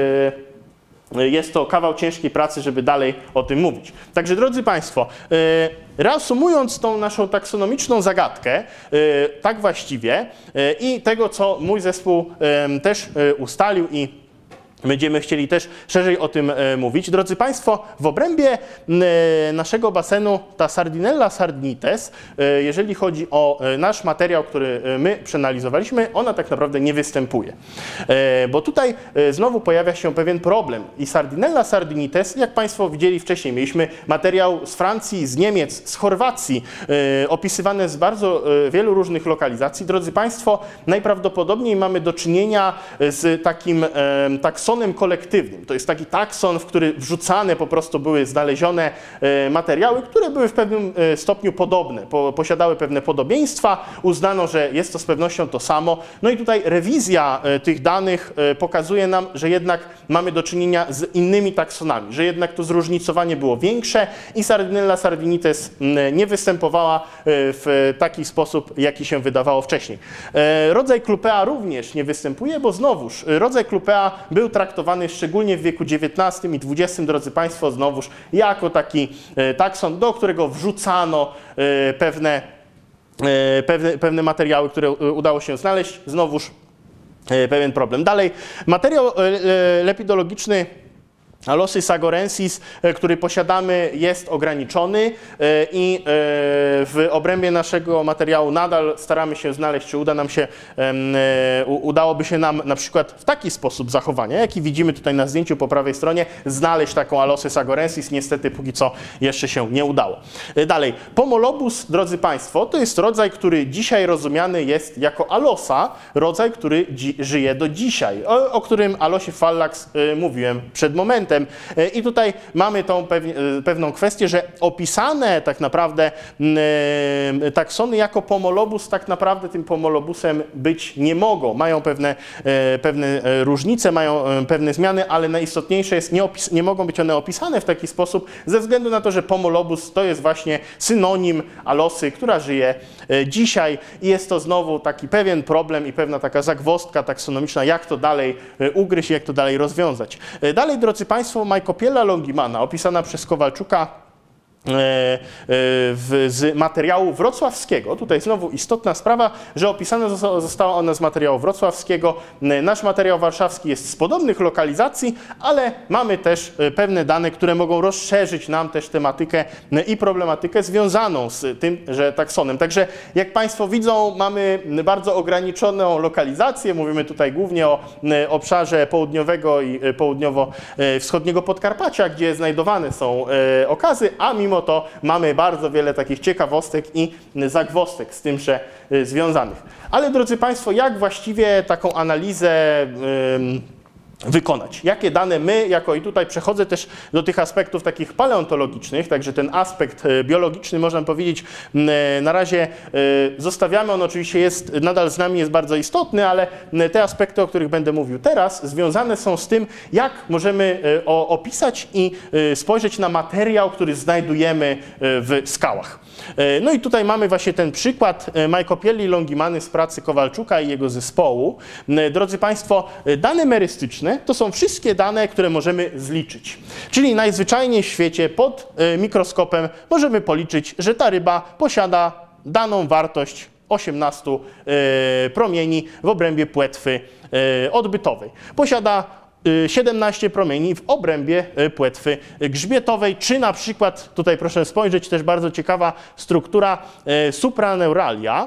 Speaker 1: jest to kawał ciężkiej pracy, żeby dalej o tym mówić. Także, drodzy Państwo, reasumując tą naszą taksonomiczną zagadkę, tak właściwie, i tego, co mój zespół też ustalił i będziemy chcieli też szerzej o tym mówić. Drodzy Państwo, w obrębie naszego basenu ta Sardinella sardinites, jeżeli chodzi o nasz materiał, który my przeanalizowaliśmy, ona tak naprawdę nie występuje. Bo tutaj znowu pojawia się pewien problem. I Sardinella sardinites, jak Państwo widzieli wcześniej, mieliśmy materiał z Francji, z Niemiec, z Chorwacji, opisywane z bardzo wielu różnych lokalizacji. Drodzy Państwo, najprawdopodobniej mamy do czynienia z takim taksonem kolektywnym. To jest taki takson, w który wrzucane po prostu były znalezione materiały, które były w pewnym stopniu podobne, po, posiadały pewne podobieństwa. Uznano, że jest to z pewnością to samo. No i tutaj rewizja tych danych pokazuje nam, że jednak mamy do czynienia z innymi taksonami, że jednak to zróżnicowanie było większe i Sardinella sardinites nie występowała w taki sposób, jaki się wydawało wcześniej. Rodzaj Clupea również nie występuje, bo znowuż rodzaj Clupea był traktowany szczególnie w wieku dziewiętnastym i dwudziestym, drodzy Państwo, znowuż jako taki takson, do którego wrzucano pewne, pewne, pewne materiały, które udało się znaleźć. Znowuż pewien problem. Dalej, materiał lepidologiczny Alosis agorensis, który posiadamy, jest ograniczony i w obrębie naszego materiału nadal staramy się znaleźć, czy uda nam się, udałoby się nam na przykład w taki sposób zachowania, jaki widzimy tutaj na zdjęciu po prawej stronie, znaleźć taką Alosis agorensis. Niestety póki co jeszcze się nie udało. Dalej, Pomolobus, drodzy Państwo, to jest rodzaj, który dzisiaj rozumiany jest jako alosa, rodzaj, który żyje do dzisiaj, o, o którym Alosie fallax mówiłem przed momentem. I tutaj mamy tą pewną kwestię, że opisane tak naprawdę taksony jako Pomolobus tak naprawdę tym Pomolobusem być nie mogą. Mają pewne, pewne różnice, mają pewne zmiany, ale najistotniejsze jest, nie, opis, nie mogą być one opisane w taki sposób ze względu na to, że Pomolobus to jest właśnie synonim alosy, która żyje dzisiaj i jest to znowu taki pewien problem i pewna taka zagwozdka taksonomiczna, jak to dalej ugryźć, jak to dalej rozwiązać. Dalej, drodzy Państwo, Mycopiella longimana, opisana przez Kowalczuka W, z materiału wrocławskiego. Tutaj znowu istotna sprawa, że opisana została ona z materiału wrocławskiego. Nasz materiał warszawski jest z podobnych lokalizacji, ale mamy też pewne dane, które mogą rozszerzyć nam też tematykę i problematykę związaną z tym, że taksonem. Także jak Państwo widzą, mamy bardzo ograniczoną lokalizację. Mówimy tutaj głównie o obszarze południowego i południowo-wschodniego Podkarpacia, gdzie znajdowane są okazy, a mimo to mamy bardzo wiele takich ciekawostek i zagwozdek z tymże związanych. Ale drodzy Państwo, jak właściwie taką analizę yy, wykonać? Jakie dane my, jako i tutaj przechodzę też do tych aspektów takich paleontologicznych, także ten aspekt biologiczny, można powiedzieć, na razie zostawiamy, on oczywiście jest, nadal z nami jest bardzo istotny, ale te aspekty, o których będę mówił teraz, związane są z tym, jak możemy opisać i spojrzeć na materiał, który znajdujemy w skałach. No i tutaj mamy właśnie ten przykład Mycopielli longimany z pracy Kowalczuka i jego zespołu. Drodzy Państwo, dane merystyczne to są wszystkie dane, które możemy zliczyć. Czyli najzwyczajniej w świecie pod mikroskopem możemy policzyć, że ta ryba posiada daną wartość osiemnastu promieni w obrębie płetwy odbytowej. Posiada siedemnaście promieni w obrębie płetwy grzbietowej, czy na przykład, tutaj proszę spojrzeć, też bardzo ciekawa struktura supraneuralia,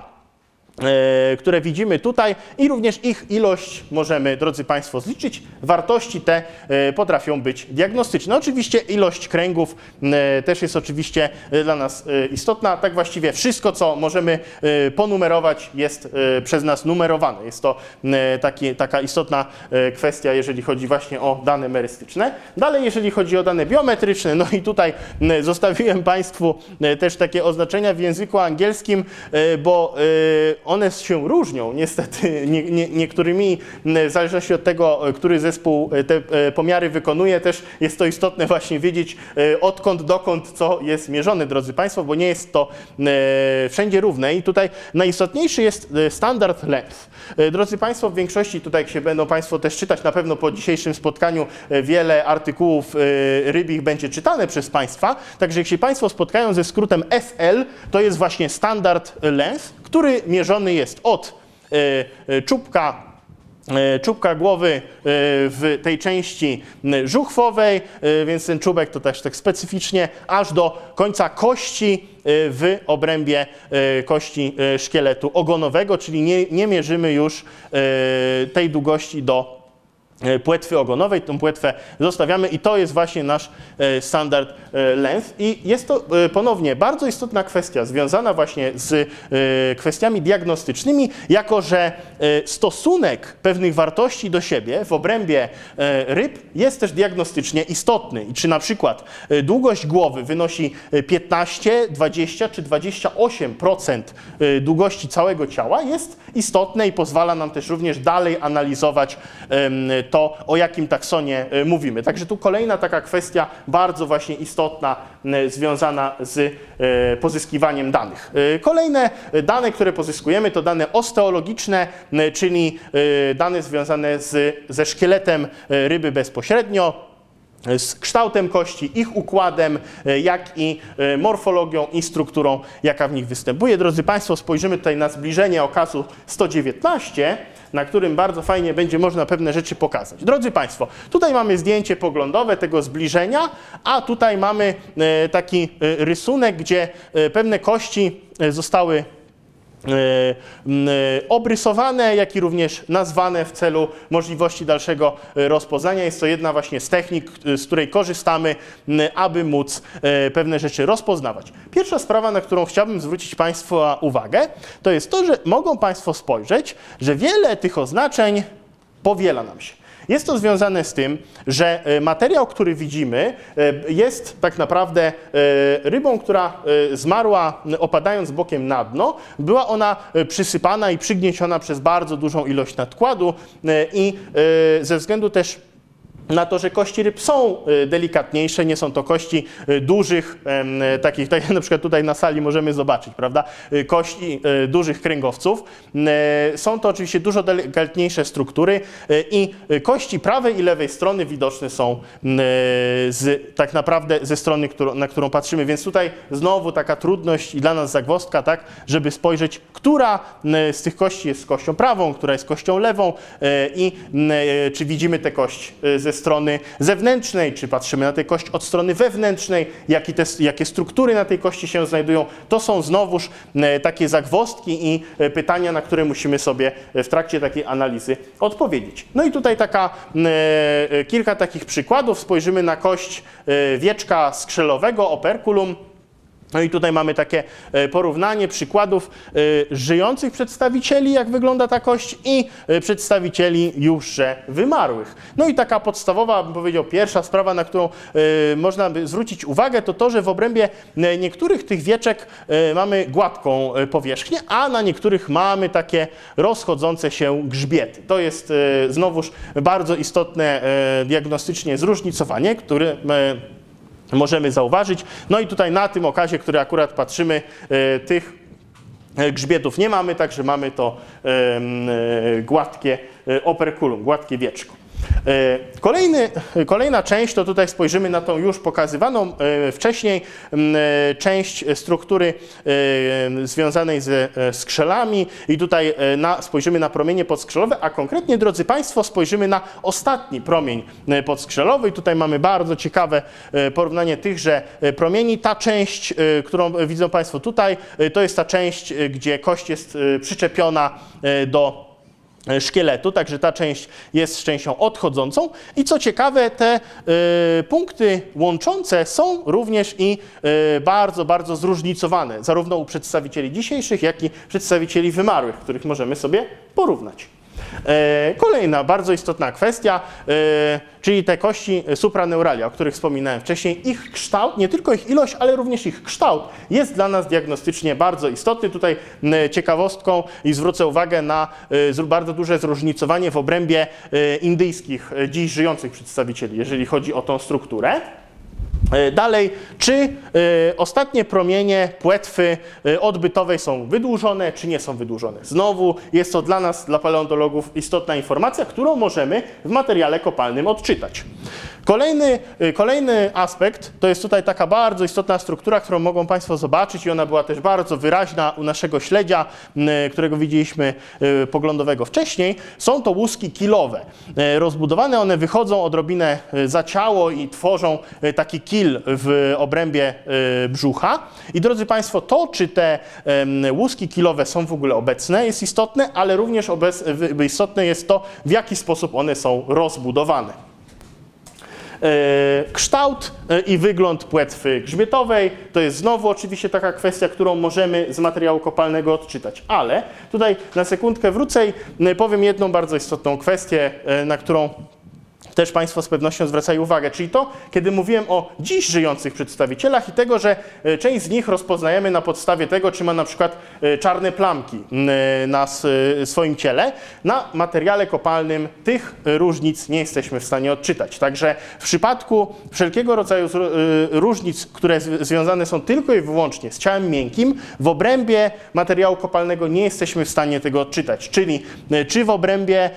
Speaker 1: które widzimy tutaj i również ich ilość możemy, drodzy Państwo, zliczyć. Wartości te potrafią być diagnostyczne. Oczywiście ilość kręgów też jest oczywiście dla nas istotna. Tak właściwie wszystko, co możemy ponumerować, jest przez nas numerowane. Jest to taki, taka istotna kwestia, jeżeli chodzi właśnie o dane merystyczne. Dalej, jeżeli chodzi o dane biometryczne, no i tutaj zostawiłem Państwu też takie oznaczenia w języku angielskim, bo one się różnią niestety nie, nie, niektórymi, w zależności od tego, który zespół te pomiary wykonuje, też jest to istotne właśnie wiedzieć, odkąd, dokąd, co jest mierzone, drodzy Państwo, bo nie jest to wszędzie równe i tutaj najistotniejszy jest standard length. Drodzy Państwo, w większości tutaj się będą Państwo też czytać, na pewno po dzisiejszym spotkaniu wiele artykułów rybich będzie czytane przez Państwa, także jak się Państwo spotkają ze skrótem S L, to jest właśnie standard length, który mierzony jest od e, czubka, e, czubka głowy e, w tej części żuchwowej, e, więc ten czubek to też tak specyficznie, aż do końca kości w obrębie kości szkieletu ogonowego, czyli nie, nie mierzymy już tej długości do płetwy ogonowej, tą płetwę zostawiamy i to jest właśnie nasz standard length. I jest to ponownie bardzo istotna kwestia związana właśnie z kwestiami diagnostycznymi, jako że stosunek pewnych wartości do siebie w obrębie ryb jest też diagnostycznie istotny. I czy na przykład długość głowy wynosi piętnaście, dwadzieścia czy dwadzieścia osiem procent długości całego ciała, jest istotne i pozwala nam też również dalej analizować to, o jakim taksonie mówimy. Także tu kolejna taka kwestia bardzo właśnie istotna, związana z pozyskiwaniem danych. Kolejne dane, które pozyskujemy, to dane osteologiczne, czyli dane związane z, ze szkieletem ryby bezpośrednio, z kształtem kości, ich układem, jak i morfologią i strukturą, jaka w nich występuje. Drodzy Państwo, spojrzymy tutaj na zbliżenie okazu sto dziewiętnaście, na którym bardzo fajnie będzie można pewne rzeczy pokazać. Drodzy Państwo, tutaj mamy zdjęcie poglądowe tego zbliżenia, a tutaj mamy taki rysunek, gdzie pewne kości zostały obrysowane, jak i również nazwane w celu możliwości dalszego rozpoznania. Jest to jedna właśnie z technik, z której korzystamy, aby móc pewne rzeczy rozpoznawać. Pierwsza sprawa, na którą chciałbym zwrócić Państwa uwagę, to jest to, że mogą Państwo spojrzeć, że wiele tych oznaczeń powiela nam się. Jest to związane z tym, że materiał, który widzimy, jest tak naprawdę rybą, która zmarła opadając bokiem na dno. Była ona przysypana i przygnieciona przez bardzo dużą ilość nadkładu i ze względu też na to, że kości ryb są delikatniejsze, nie są to kości dużych, takich, tak jak na przykład tutaj na sali możemy zobaczyć, prawda, kości dużych kręgowców. Są to oczywiście dużo delikatniejsze struktury i kości prawej i lewej strony widoczne są z, tak naprawdę ze strony, na którą patrzymy, więc tutaj znowu taka trudność i dla nas zagwozdka, tak, żeby spojrzeć, która z tych kości jest kością prawą, która jest kością lewą i czy widzimy tę kość ze strony zewnętrznej, czy patrzymy na tę kość od strony wewnętrznej, jakie, te, jakie struktury na tej kości się znajdują. To są znowuż takie zagwozdki i pytania, na które musimy sobie w trakcie takiej analizy odpowiedzieć. No i tutaj taka, kilka takich przykładów. Spojrzymy na kość wieczka skrzelowego, operculum. No i tutaj mamy takie porównanie przykładów żyjących przedstawicieli, jak wygląda ta kość, i przedstawicieli już wymarłych. No i taka podstawowa, bym powiedział, pierwsza sprawa, na którą można by zwrócić uwagę, to to, że w obrębie niektórych tych wieczek mamy gładką powierzchnię, a na niektórych mamy takie rozchodzące się grzbiety. To jest znowuż bardzo istotne diagnostycznie zróżnicowanie, które możemy zauważyć. No i tutaj na tym okazie, który akurat patrzymy, tych grzbietów nie mamy, także mamy to gładkie operculum, gładkie wieczko. Kolejny, kolejna część to tutaj spojrzymy na tą już pokazywaną wcześniej część struktury związanej ze skrzelami i tutaj na, spojrzymy na promienie podskrzelowe, a konkretnie, drodzy Państwo, spojrzymy na ostatni promień podskrzelowy i tutaj mamy bardzo ciekawe porównanie tychże promieni. Ta część, którą widzą Państwo tutaj, to jest ta część, gdzie kość jest przyczepiona do szkieletu, także ta część jest częścią odchodzącą i co ciekawe, te y, punkty łączące są również i y, bardzo, bardzo zróżnicowane, zarówno u przedstawicieli dzisiejszych, jak i przedstawicieli wymarłych, których możemy sobie porównać. Kolejna bardzo istotna kwestia, czyli te kości supraneuralia, o których wspominałem wcześniej. Ich kształt, nie tylko ich ilość, ale również ich kształt jest dla nas diagnostycznie bardzo istotny. Tutaj ciekawostką i zwrócę uwagę na bardzo duże zróżnicowanie w obrębie indyjskich, dziś żyjących przedstawicieli, jeżeli chodzi o tą strukturę. Dalej, czy y, ostatnie promienie płetwy y, odbytowej są wydłużone, czy nie są wydłużone? Znowu jest to dla nas, dla paleontologów, istotna informacja, którą możemy w materiale kopalnym odczytać. Kolejny, y, kolejny aspekt to jest tutaj taka bardzo istotna struktura, którą mogą Państwo zobaczyć i ona była też bardzo wyraźna u naszego śledzia, y, którego widzieliśmy y, poglądowego wcześniej. Są to łuski kilowe. Y, rozbudowane one wychodzą odrobinę za ciało i tworzą y, taki kil w obrębie y, brzucha. I drodzy Państwo, to czy te y, łuski kilowe są w ogóle obecne jest istotne, ale również obec, y, istotne jest to, w jaki sposób one są rozbudowane. Kształt i wygląd płetwy grzbietowej to jest znowu oczywiście taka kwestia, którą możemy z materiału kopalnego odczytać, ale tutaj na sekundkę wrócę i powiem jedną bardzo istotną kwestię, na którą też Państwo z pewnością zwracają uwagę, czyli to, kiedy mówiłem o dziś żyjących przedstawicielach i tego, że część z nich rozpoznajemy na podstawie tego, czy ma na przykład czarne plamki na swoim ciele. Na materiale kopalnym tych różnic nie jesteśmy w stanie odczytać. Także w przypadku wszelkiego rodzaju różnic, które związane są tylko i wyłącznie z ciałem miękkim, w obrębie materiału kopalnego nie jesteśmy w stanie tego odczytać. Czyli czy w obrębie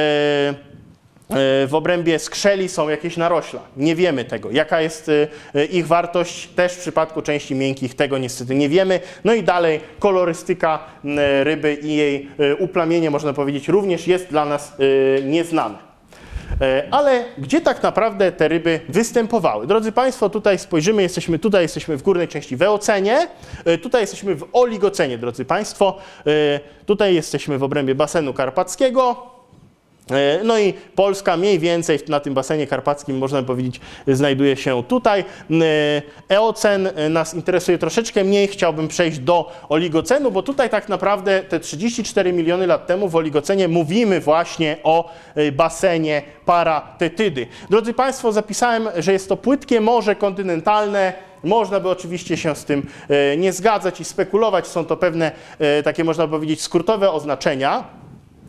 Speaker 1: w obrębie skrzeli są jakieś narośla. Nie wiemy tego. Jaka jest ich wartość? Też w przypadku części miękkich tego niestety nie wiemy. No i dalej kolorystyka ryby i jej uplamienie, można powiedzieć, również jest dla nas nieznane. Ale gdzie tak naprawdę te ryby występowały? Drodzy Państwo, tutaj spojrzymy, jesteśmy tutaj, jesteśmy w górnej części w eocenie, tutaj jesteśmy w oligocenie, drodzy Państwo. Tutaj jesteśmy w obrębie basenu karpackiego. No i Polska mniej więcej na tym basenie karpackim, można powiedzieć, znajduje się tutaj. Eocen nas interesuje troszeczkę mniej, chciałbym przejść do oligocenu, bo tutaj tak naprawdę te trzydzieści cztery miliony lat temu w oligocenie mówimy właśnie o basenie Paratetydy. Drodzy Państwo, zapisałem, że jest to płytkie morze kontynentalne. Można by oczywiście się z tym nie zgadzać i spekulować, są to pewne takie, można powiedzieć, skrótowe oznaczenia.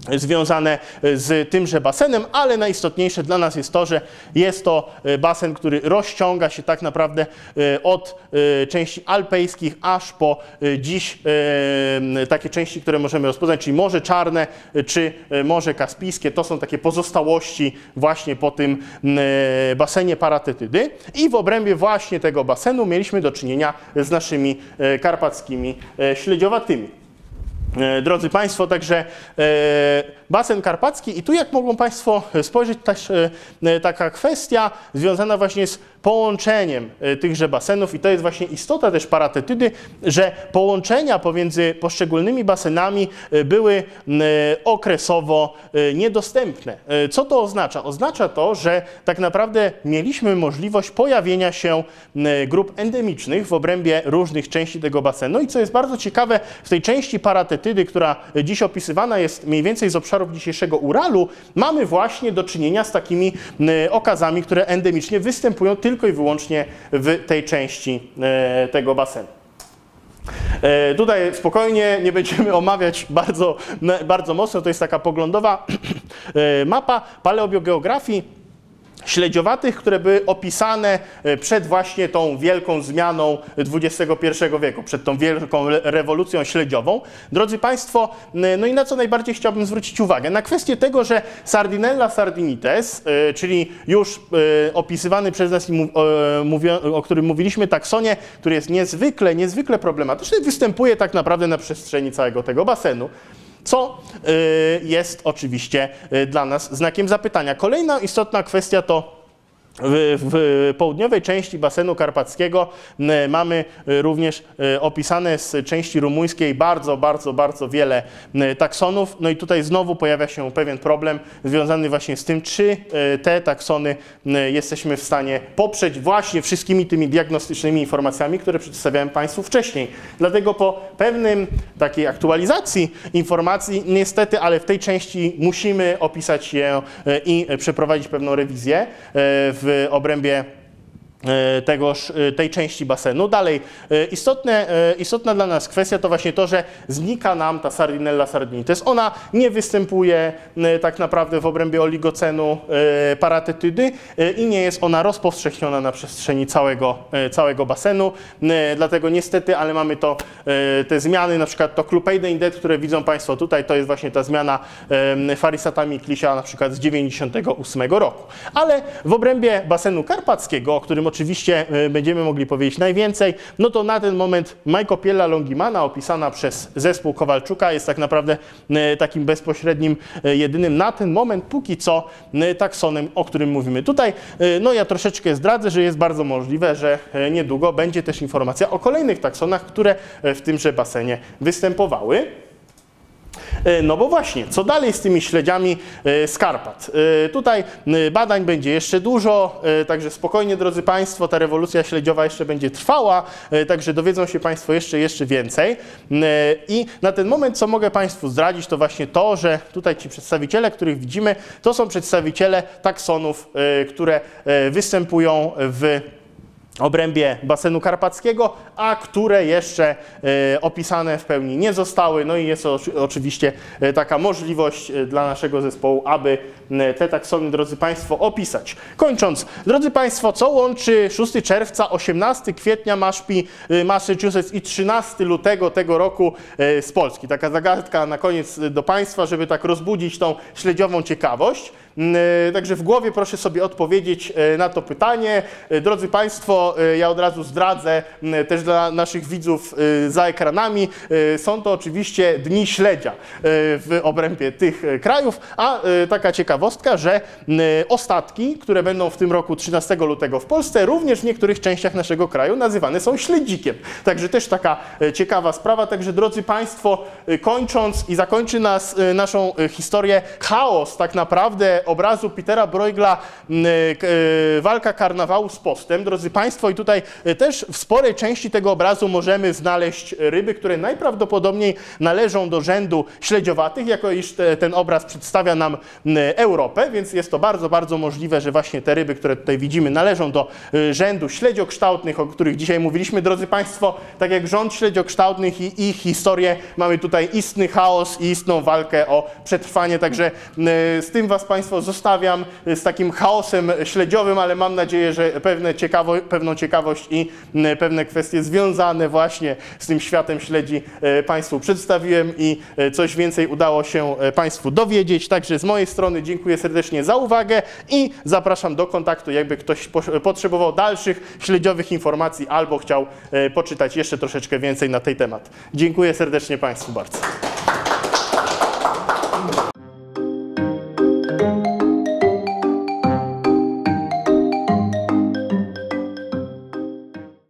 Speaker 1: związane z tymże basenem, ale najistotniejsze dla nas jest to, że jest to basen, który rozciąga się tak naprawdę od części alpejskich aż po dziś takie części, które możemy rozpoznać, czyli Morze Czarne czy Morze Kaspijskie. To są takie pozostałości właśnie po tym basenie Paratytydy i w obrębie właśnie tego basenu mieliśmy do czynienia z naszymi karpackimi śledziowatymi. Drodzy Państwo, także e, basen karpacki i tu jak mogą Państwo spojrzeć, też e, taka kwestia związana właśnie z połączeniem e, tychże basenów i to jest właśnie istota też Paratytydy, że połączenia pomiędzy poszczególnymi basenami e, były e, okresowo e, niedostępne. E, co to oznacza? Oznacza to, że tak naprawdę mieliśmy możliwość pojawienia się e, grup endemicznych w obrębie różnych części tego basenu i co jest bardzo ciekawe, w tej części Paratytydy, która dziś opisywana jest mniej więcej z obszarów dzisiejszego Uralu, mamy właśnie do czynienia z takimi okazami, które endemicznie występują tylko i wyłącznie w tej części tego basenu. Tutaj spokojnie, nie będziemy omawiać bardzo, bardzo mocno, to jest taka poglądowa mapa paleobiogeografii śledziowatych, które były opisane przed właśnie tą wielką zmianą dwudziestego pierwszego wieku, przed tą wielką rewolucją śledziową. Drodzy Państwo, no i na co najbardziej chciałbym zwrócić uwagę? Na kwestię tego, że Sardinella sardinites, czyli już opisywany przez nas, o którym mówiliśmy, taksonie, który jest niezwykle, niezwykle problematyczny, występuje tak naprawdę na przestrzeni całego tego basenu. Co jest oczywiście dla nas znakiem zapytania. Kolejna istotna kwestia to W, w południowej części basenu karpackiego mamy również opisane z części rumuńskiej bardzo, bardzo, bardzo wiele taksonów. No i tutaj znowu pojawia się pewien problem związany właśnie z tym, czy te taksony jesteśmy w stanie poprzeć właśnie wszystkimi tymi diagnostycznymi informacjami, które przedstawiałem Państwu wcześniej. Dlatego po pewnym takiej aktualizacji informacji, niestety, ale w tej części musimy opisać je i przeprowadzić pewną rewizję w obrębie tegoż, tej części basenu. Dalej, istotne, istotna dla nas kwestia to właśnie to, że znika nam ta Sardinella sardinites. Ona nie występuje tak naprawdę w obrębie oligocenu Paratytydy i nie jest ona rozpowszechniona na przestrzeni całego, całego basenu. Dlatego niestety, ale mamy to, te zmiany, na przykład to Clupeidae, które widzą Państwo tutaj, to jest właśnie ta zmiana Farisata miklisia na przykład z dziewięćdziesiątego ósmego roku. Ale w obrębie basenu karpackiego, o którym oczywiście będziemy mogli powiedzieć najwięcej, no to na ten moment Mycopiella longimana opisana przez zespół Kowalczuka jest tak naprawdę takim bezpośrednim, jedynym na ten moment póki co taksonem, o którym mówimy tutaj. No ja troszeczkę zdradzę, że jest bardzo możliwe, że niedługo będzie też informacja o kolejnych taksonach, które w tymże basenie występowały. No bo właśnie, co dalej z tymi śledziami z Karpat? Tutaj badań będzie jeszcze dużo, także spokojnie, drodzy Państwo, ta rewolucja śledziowa jeszcze będzie trwała, także dowiedzą się Państwo jeszcze, jeszcze więcej. I na ten moment, co mogę Państwu zdradzić, to właśnie to, że tutaj ci przedstawiciele, których widzimy, to są przedstawiciele taksonów, które występują w obrębie basenu karpackiego, a które jeszcze e, opisane w pełni nie zostały. No i jest o, oczywiście e, taka możliwość e, dla naszego zespołu, aby e, te taksony, drodzy Państwo, opisać. Kończąc, drodzy Państwo, co łączy szóstego czerwca, osiemnastego kwietnia Mashpee, e, Massachusetts i trzynastego lutego tego roku e, z Polski? Taka zagadka na koniec do Państwa, żeby tak rozbudzić tą śledziową ciekawość. Także w głowie proszę sobie odpowiedzieć na to pytanie. Drodzy Państwo, ja od razu zdradzę też dla naszych widzów za ekranami. Są to oczywiście dni śledzia w obrębie tych krajów, a taka ciekawostka, że ostatki, które będą w tym roku trzynastego lutego w Polsce, również w niektórych częściach naszego kraju nazywane są śledzikiem. Także też taka ciekawa sprawa. Także drodzy Państwo, kończąc i zakończy nas naszą historię chaos tak naprawdę obrazu Petera Bruegla Walka karnawału z postem, drodzy Państwo, i tutaj też w sporej części tego obrazu możemy znaleźć ryby, które najprawdopodobniej należą do rzędu śledziowatych, jako iż te, ten obraz przedstawia nam Europę, więc jest to bardzo, bardzo możliwe, że właśnie te ryby, które tutaj widzimy, należą do rzędu śledziokształtnych, o których dzisiaj mówiliśmy, drodzy Państwo. Tak jak rząd śledziokształtnych i ich historię, mamy tutaj istny chaos i istną walkę o przetrwanie, także z tym Was Państwo zostawiam, z takim chaosem śledziowym, ale mam nadzieję, że pewne ciekawo, pewną ciekawość i pewne kwestie związane właśnie z tym światem śledzi Państwu przedstawiłem i coś więcej udało się Państwu dowiedzieć. Także z mojej strony dziękuję serdecznie za uwagę i zapraszam do kontaktu, jakby ktoś potrzebował dalszych śledziowych informacji albo chciał poczytać jeszcze troszeczkę więcej na ten temat. Dziękuję serdecznie Państwu bardzo.